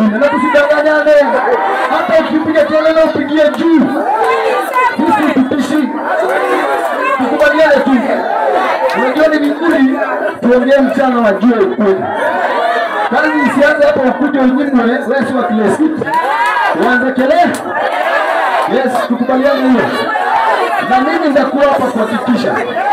wengine. Na tusidanganyane. Hata ukipiga kelele upigie juu. Sisi tutishi. Tukubaliane tu. Unajua ni vizuri tuongee mchana wajue ukweli. Kazi isianze hapo ukuje unyimwe wewe si wa kile siku. Uanze kelele. Yes, tukubaliane hiyo. Na mimi nitakuwa hapa kuhakikisha.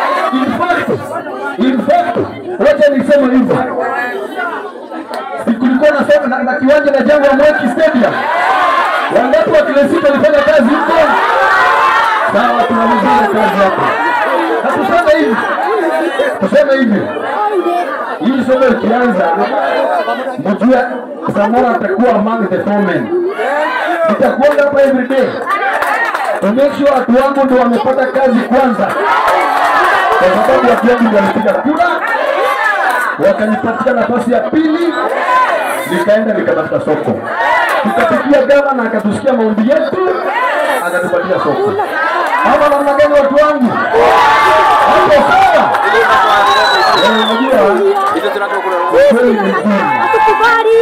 In fact, wacha niseme hivyo. Kulikuwa na kiwanja na jengo la Mweki Stadium. Wangapi wa kile siku walifanya kazi huko? Sawa, tunamaliza kazi hapo. Na tuseme hivi. Hii somo ikianza, mjue Samora atakuwa among the foremen. Nitakuwa hapa every day. To make sure watu wangu ndio wamepata kazi kwanza. Kwa sababu watu wangu ndio walipiga kura, wakanipatia nafasi ya pili, nikaenda nikatafuta soko. Tukapigia gavana akatusikia maombi yetu, akatupatia soko. Hapa namna gani watu wangu? Hapo sawa. Unajua hizo tunataka kweli ni nzuri. Hatukubali.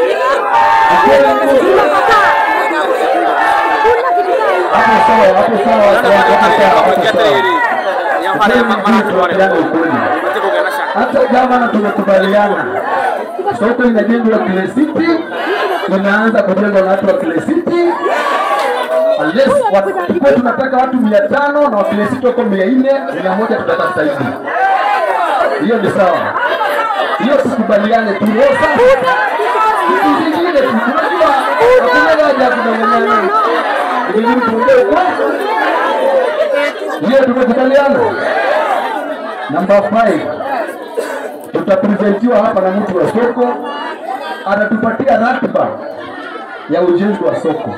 Hapo sawa. Hata gavana tumekubaliana. Soko inajengwa kile city, tunaanza kujenga na watu wa kile city. Unless kwa tunataka watu 500 na wakile city wako 400, 100 tutatafuta hivi. Hiyo ni sawa. Hiyo tukubaliane tu. Hizi zingine tunajua hakuna haja ya kudanganyana. Hivi tuongee kwa. Hiyo tumekubaliana. Number 5. Tutapresentiwa hapa na mtu wa soko, atatupatia ratiba ya ujenzi wa soko.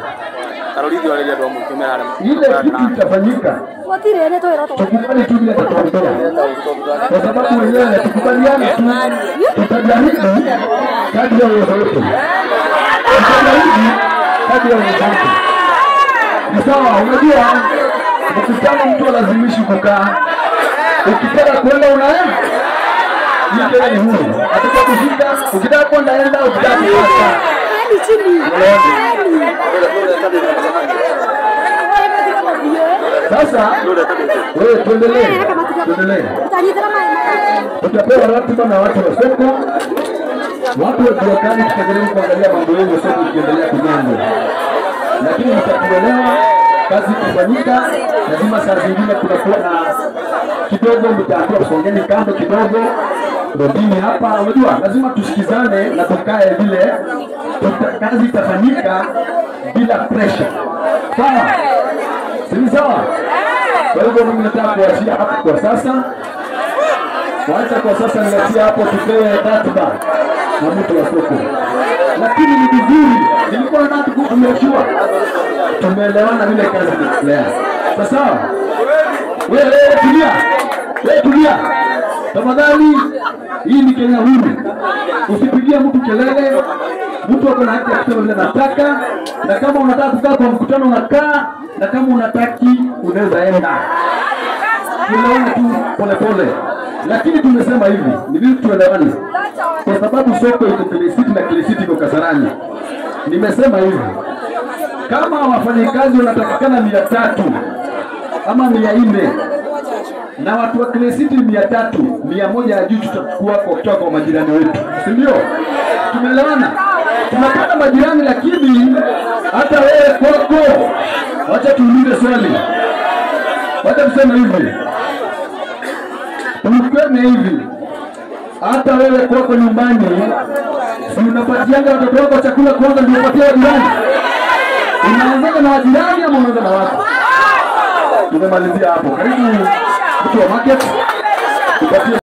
Ile kitu itafanyika. Tukubali tu bila kutoa. Kwa sababu wenyewe tukubaliana tu. Tutajaribu kadri ya uwezo wetu. Ni sawa, unajua ukitaka mtu lazimishi kukaa. Ukitaka kwenda unaenda. Yeye ni huru. Atakapofika, ukitaka kwenda enda, ukitaka kukaa. Sasa wewe tuendelee. Tutapewa ratiba na watu wa soko. Watu wa kiwakani tutajaribu kuangalia mambo yenu soko ikiendelea kujengwa. Lakini mtakuelewa kazi kufanyika, lazima saa zingine kunakuwa na kidogo mtakuwa kusongeni kando kidogo. Ndio hapa unajua lazima tusikizane na tukae vile kazi itafanyika bila pressure. Sawa? Si sawa? Kwa hivyo mimi nataka kuachia hapo kwa sasa. Wacha kwa sasa niachia hapo tupewe ratiba na mtu wa soko. Lakini ni vizuri nilikuwa nataka kukumbusha tumeelewana vile kazi inaendelea. Sawa? Wewe tulia. Tafadhali hii ni Kenya huru. Usipigie mtu kelele. Mtu wako na haki ya kusema vile anataka. Na kama unataka kukaa kwa mkutano unakaa, na kama unataki unaweza enda. Tunaona tu pole. Lakini tumesema hivi, ni vipi tuelewane? Kwa sababu soko iko kile city na kile city iko Kasarani. Nimesema hivi. Kama wafanyakazi wanatakikana 300 ama 400 na watu wa kile city 300, 100 ya juu tutakuwa kutoka kwa majirani wetu. Si ndio? Tumeelewana? Tunapata majirani lakini hata wewe kwako wacha tuulize swali. Wacha tuseme hivi. Tumkeme hivi. Hata wewe kwako nyumbani si unapatianga watoto wako chakula kwanza ndio upatie wajirani? Unaanza na wajirani ama unaanza na watu? Tumemalizia hapo. Karibu mtu wa market.